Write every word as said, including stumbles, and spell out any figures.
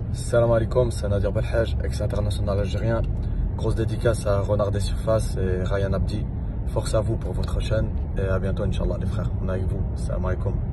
Salam alaikum, c'est Nadir Belhaj, ex-international algérien. Grosse dédicace à Renard des Surfaces et Ryan Abdi. Force à vous pour votre chaîne et à bientôt, Inch'Allah, les frères. On est avec vous. Salam alaikum.